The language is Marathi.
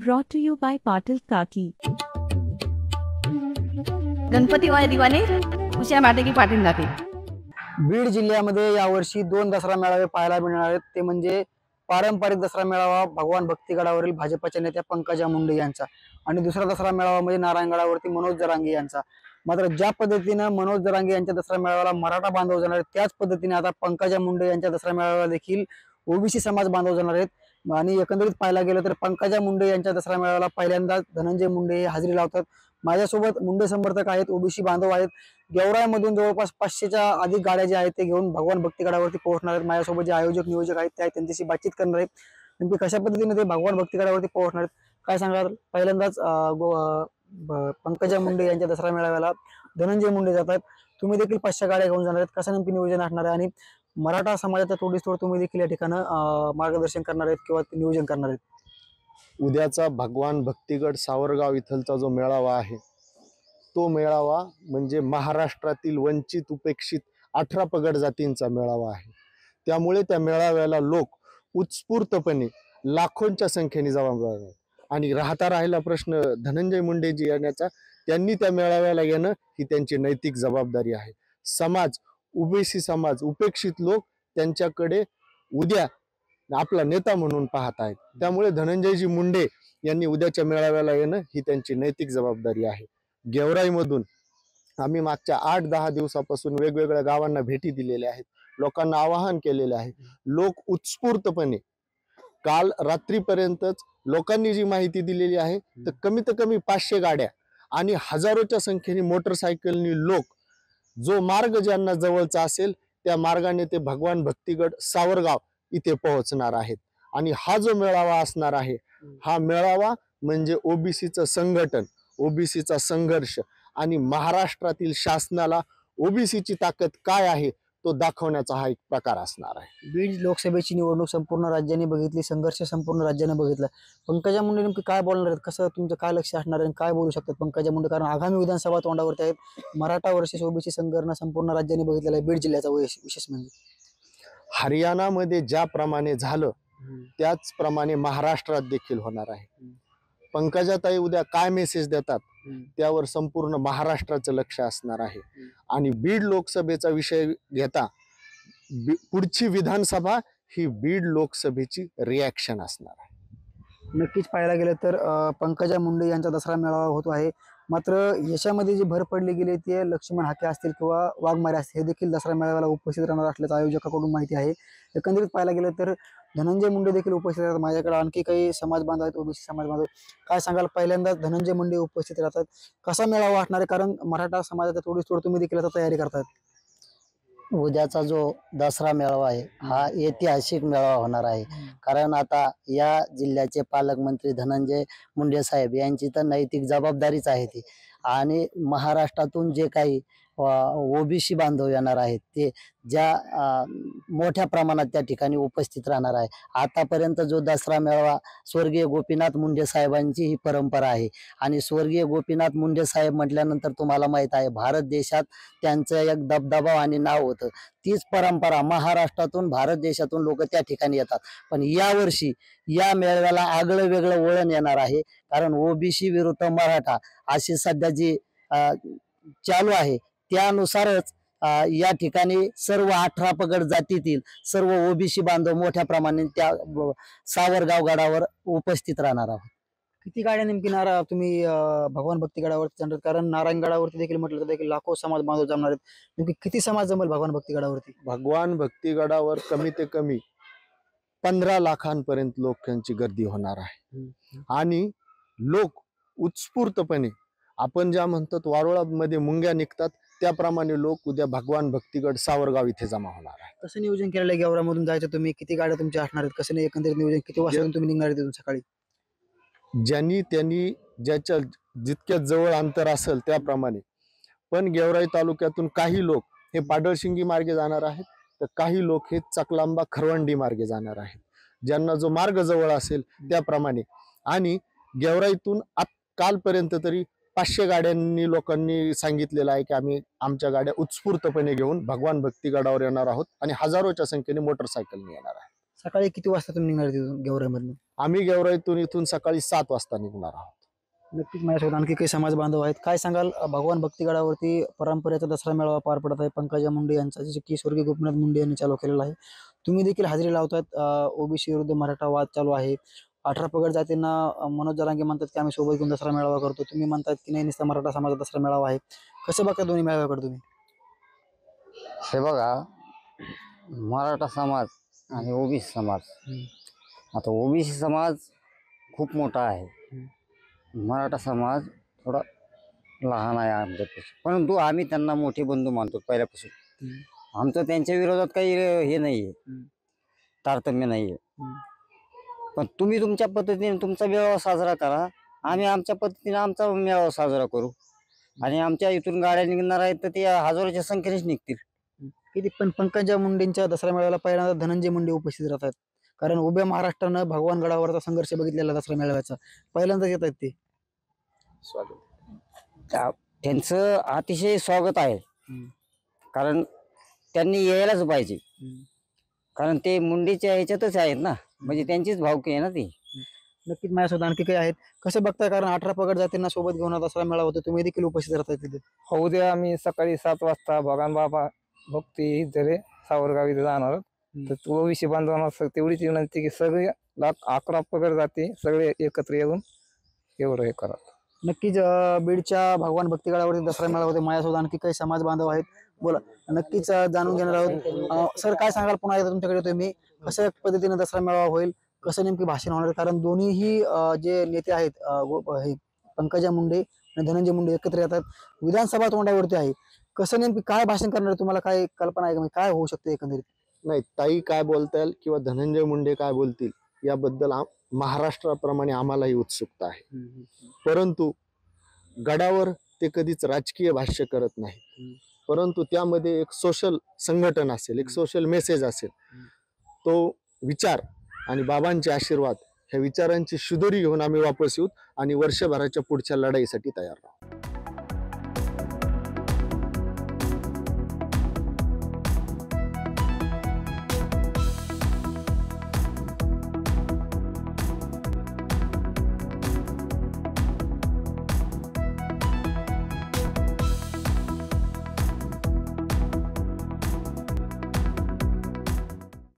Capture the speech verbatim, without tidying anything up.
Brought to you by Patil Kaki. Ganpati वाय दिवाने उषा माटे की पाटील दाखी. बीड जिल्ह्यामध्ये यावर्षी दोन दसरा मेळावे पाहायला मिळणार आहेत. ते म्हणजे पारंपरिक दसरा मेळावा भगवान भक्तिगडावरील भाजपच्या नेत्या पंकजा मुंडे यांचा आणि दुसरा दसरा मेळावा म्हणजे नारायणगडावरती मनोज जरांगे यांचा. मात्र ज्या पद्धतीने मनोज जरांगे यांच्या दसरा मेळाव्याला मराठा बांधव जाणार आहेत, त्याच पद्धतीने आता पंकजा मुंडे यांच्या दसरा मेळाव्याला देखील ओबीसी समाज बांधव जाणार आहेत. आणि एकंदरीत पाहायला गेलं तर पंकजा मुंडे यांच्या दसरा मेळाव्याला पहिल्यांदा धनंजय मुंडे हे हजेरी लावतात. माझ्यासोबत मुंडे समर्थक आहेत, ओबीसी बांधव आहेत. गेवराईमधून जवळपास पाचशेच्या अधिक गाड्या ज्या आहेत ते घेऊन भगवान भक्तिगडावरती पोहोचणार आहेत. माझ्यासोबत जे आयोजक नियोजक आहेत ते त्यांच्याशी बातचीत करणार आहेत. नेमकी कशा पद्धतीने ते भगवान भक्तिगडावरती पोहोचणार आहेत काय सांगाल? पहिल्यांदाच पंकजा मुंडे यांच्या दसरा मेळाव्याला धनंजय मुंडे जातात. तुम्ही देखील पाचशे गाड्या घेऊन जाणार आहेत. कसं नेमकी नियोजन असणार आहे आणि मराठा समाजाच्या तोडीसतोड तुम्ही देखील या ठिकाणी मार्गदर्शन करणार आहेत किंवा नियोजन करणार आहेत? उद्याचा भगवान भक्तिगड सावरगाव इथलचा जो मेळावा आहे तो मेळावा म्हणजे महाराष्ट्रातील वंचित उपेक्षित अठरा पगड जातींचा मेळावा आहे. त्यामुळे त्या मेळाव्याला लोक उत्स्फूर्तपणे लाखोंच्या संख्येने जबाबदार आहेत. आणि राहता राहिला प्रश्न धनंजय मुंडेजी येण्याचा, त्यांनी त्या मेळाव्याला येणं ही त्यांची नैतिक जबाबदारी आहे. समाज, ओबीसी समाज, उपेक्षित लोक त्यांच्याकडे उद्या आपला नेता म्हणून पाहत आहेत. त्यामुळे धनंजयजी मुंडे यांनी उद्याच्या मेळाव्याला येणं ही त्यांची नैतिक जबाबदारी आहे. गेवराईमधून आम्ही मागच्या आठ दहा दिवसापासून वेगवेगळ्या गावांना भेटी दिलेल्या आहेत, लोकांना आवाहन केलेले आहे. लोक उत्स्फूर्तपणे काल रात्रीपर्यंतच लोकांनी जी माहिती दिलेली आहे तर कमीत कमी पाचशे गाड्या आणि हजारोच्या संख्येने मोटरसायकलनी लोक जो मार्ग ज्यांना जवळचा असेल त्या मार्गाने ते भगवान भक्तिगड सावरगाव इथे पोहोचणार आहेत. आणि हा जो मेळावा असणार आहे हा मेळावा म्हणजे ओबीसीचं संघटन, ओबीसीचा संघर्ष आणि महाराष्ट्रातील शासनाला ओबीसीची ताकद काय आहे तो दाखवण्याचा हा एक प्रकार असणार आहे. बीड लोकसभेची निवडणूक संपूर्ण राज्याने बघितली, संघर्ष संपूर्ण राज्याने बघितला. पंकजा मुंडे नेमकी काय बोलणार आहेत, कसं तुमचं काय लक्ष असणार आहे, काय बोलू शकतात पंकजा मुंडे? कारण आगामी विधानसभा तोंडावरती आहेत. मराठा वर्सेस ओबीसी संघर्ष संपूर्ण राज्याने बघितलेला आहे. बीड जिल्ह्याचा विशेष म्हणजे हरियाणामध्ये ज्याप्रमाणे झालं त्याचप्रमाणे महाराष्ट्रात देखील होणार आहे. पंकजाताई उद्या काय मेसेज देतात त्यावर संपूर्ण महाराष्ट्राचं लक्ष असणार आहे. आणि बीड लोकसभेचा विषय घेता पुढची विधानसभा ही बीड लोकसभेची रिॲक्शन असणार आहे. नक्कीच पाहायला गेलं तर पंकजा मुंडे यांचा दसरा मेळावा होतो आहे. मात्र याच्यामध्ये जी भर पडली गेली ते लक्ष्मण हाके असतील किंवा वाघमारे असतील हे देखील दसरा मेळाव्याला उपस्थित राहणार असल्याचं आयोजकाकडून माहिती आहे. एकंदरीत पाहायला गेलं तर धनंजय मुंडे देखील उपस्थित राहतात. माझ्याकडे आणखी काही समाज बांधव आहेत, ओबीसी समाज बांधव. काय सांगाल? पहिल्यांदाच धनंजय मुंडे उपस्थित राहतात. कसा मेळावा असणार आहे? कारण मराठा समाजाच्या तोडीसतोड तुम्ही देखील आता तयारी करतात. उद्याचा जो दसरा मेळावा आहे हा ऐतिहासिक मेळावा होणार आहे. कारण आता या जिल्ह्याचे पालकमंत्री धनंजय मुंडे साहेब यांची तर नैतिक जबाबदारीच आहे ती. आणि महाराष्ट्रातून जे काही ओबीसी बांधव येणार आहेत ते ज्या मोठ्या प्रमाणात त्या ठिकाणी उपस्थित राहणार आहे. आतापर्यंत जो दसरा मेळावा स्वर्गीय गोपीनाथ मुंडे साहेबांची ही परंपरा आहे. आणि स्वर्गीय गोपीनाथ मुंडे साहेब म्हटल्यानंतर तुम्हाला माहित आहे भारत देशात त्यांचं एक दबदबा आणि नाव होतं. तीच परंपरा महाराष्ट्रातून भारत देशातून लोक त्या ठिकाणी येतात. पण यावर्षी या मेळाव्याला आगळं वेगळं वळण येणार आहे. कारण ओबीसी विरुद्ध मराठा अशी सध्या जी चालू आहे त्यानुसारच या ठिकाणी सर्व अठरा पगड जातीतील सर्व ओबीसी बांधव मोठ्या प्रमाणात त्या सावरगाव गडावर उपस्थित राहणार आहोत. किती गाड्या नेमकी नारा तुम्ही भगवान भक्तिगडावरती जाणार? कारण नारायणगडावरती देखील म्हटलं तर देखील लाखो समाज बांधव जमणार आहेत. नेमकी किती समाज जमेल भगवान भक्तिगडावरती? भगवान भक्तिगडावर कमीत कमी पंधरा लाखांपर्यंत लोकांची गर्दी होणार आहे. आणि लोक उत्स्फूर्तपणे आपण ज्या म्हणतात वारुळामध्ये मुंग्या निघतात त्याप्रमाणे लोक उद्या भगवान भक्तिगड सावरगाव इथे जमा होणार आहे. कसं नियोजन केलेलं आहे? गेवरामधून जायचं तुम्ही, किती गाड्या तुमच्या असणार आहेत, कसं नाही एकंदरीत नियोजन, किती वाजता तुम्ही निघणार आहे तिथून सकाळी? ज्यांनी त्यांनी ज्याच्या जितक्या जवळ अंतर असेल त्याप्रमाणे. पण गेवराई तालुक्यातून काही लोक हे पाडळशिंगी मार्गे जाणार आहेत तर काही लोक हे चकलांबा खरवंडी मार्गे जाणार आहेत. ज्यांना जो मार्ग जवळ असेल त्याप्रमाणे. आणि गेवराईतून कालपर्यंत तरी पाचशे गाड्यांनी लोकांनी सांगितलेलं आहे की आम्ही आमच्या गाड्या उत्स्फूर्तपणे घेऊन भगवान भक्तिगडावर येणार आहोत आणि हजारोच्या संख्येने मोटरसायकलने येणार आहे. सकाळी किती वाजता तुम्ही निघणार तिथून गेवराईमधून? आम्ही गेवराईतून इथून सकाळी सात वाजता निघणार आहोत. नक्कीच माझ्यासोबत आणखी काही समाज बांधव आहेत. काय सांगाल, अ, भगवान भक्तीगडावरती परंपरेचा दसरा मेळावा पार पडत आहे. पंकजा मुंडे यांचा, जे की स्वर्गीय गोपीनाथ मुंडे यांनी चालू केलेला आहे. तुम्ही देखील हजेरी लावतात. ओबीसी विरुद्ध मराठा वाद चालू आहे. अठरा पगड जातींना अ, मनोज जरांगे म्हणतात की आम्ही सोबत घेऊन दसरा मेळावा करतो. तुम्ही म्हणतात की नाही, नुसता मराठा समाजाचा दसरा मेळावा आहे. कसं बघता दोन्ही मेळाव्याकडे तुम्ही? हे बघा, मराठा समाज आणि ओबीसी समाज, आता ओबीसी समाज खूप मोठा आहे, मराठा समाज थोडा लहान आहे आमच्यापेक्षा, परंतु आम्ही त्यांना मोठे बंधू मानतो पहिल्यापासून. आमचं त्यांच्या विरोधात काही हे नाही आहे, तारतम्य नाही आहे. पण तुम्ही तुमच्या पद्धतीने तुमचा मेळावा साजरा करा, आम्ही आमच्या पद्धतीने आमचा मेळावा साजरा करू. आणि आमच्या इथून गाड्या निघणार आहेत तर ते हजारोच्या संख्येनेच निघतील. किती पण पंकजा मुंडेंच्या दसरा मेळाव्याला पहिल्यांदा धनंजय मुंडे उपस्थित राहतात. कारण उभ्या महाराष्ट्रानं भगवान गडावरचा संघर्ष बघितलेला दसरा मेळाव्याचा पहिल्यांदाच येत आहेत ते. त्या- त्यांचं अतिशय स्वागत आहे, कारण त्यांनी यायलाच पाहिजे. कारण ते मुंडेच्या ह्याच्यातच आहेत ना, म्हणजे त्यांचीच भावकी आहे ना ती. नक्कीच माझ्यासोबत आणखी काही आहेत. कसं बघताय, कारण अठरा पगड जातींना सोबत घेऊन हा दसरा मेळावा होतो, तुम्ही देखील उपस्थित राहताय तिथे. हो, उद्या आम्ही सकाळी सात वाजता भगवान बाबा भक्ती जरे सावरगाव इथे जाणार आहोत. तर ओबीसी बांधवांना स- तेवढीच विनंती की सगळे लाख अकरा पगड जाती सगळे एकत्र येऊन एवढं हे करा. नक्कीच अ, बीडच्या भगवान भक्तीगडावरती दसरा मेळावा होते. माझ्यासोबत आणखी काही समाज बांधव आहेत. बोला, नक्कीच अ, जाणून घेणार आहोत. अ, सर, काय सांगाल, पुन्हा एकदा तुमच्याकडे येतोय मी. कशा पद्धतीने दसरा मेळावा होईल, कसं नेमकी भाषण होणार आहे? कारण दोन्हीही अ, जे नेते आहेत, अ, गो- हे पंकजा मुंडे आणि धनंजय मुंडे एकत्र येतात. विधानसभा तोंडावरती आहे. कसं नेमकी काय भाषण करणार आहे? तुम्हाला काय कल्पना आहे का? म्हणजे काय होऊ शकते एकंदरीत? नाही, ताई काय बोलता येईल किंवा धनंजय मुंडे काय बोलतील याबद्दल आम- महाराष्ट्राप्रमाणे आम्हालाही उत्सुकता आहे. परंतु गडावर ते कधीच राजकीय भाष्य करत नाही, परंतु त्यामध्ये एक सोशल संघटन असेल, एक सोशल मेसेज असेल. तो विचार आणि बाबांचे आशीर्वाद ह्या विचारांची शुद्धरी घेऊन आम्ही वापस येऊ आणि वर्षभराच्या पुढच्या लढाईसाठी तयार राहू.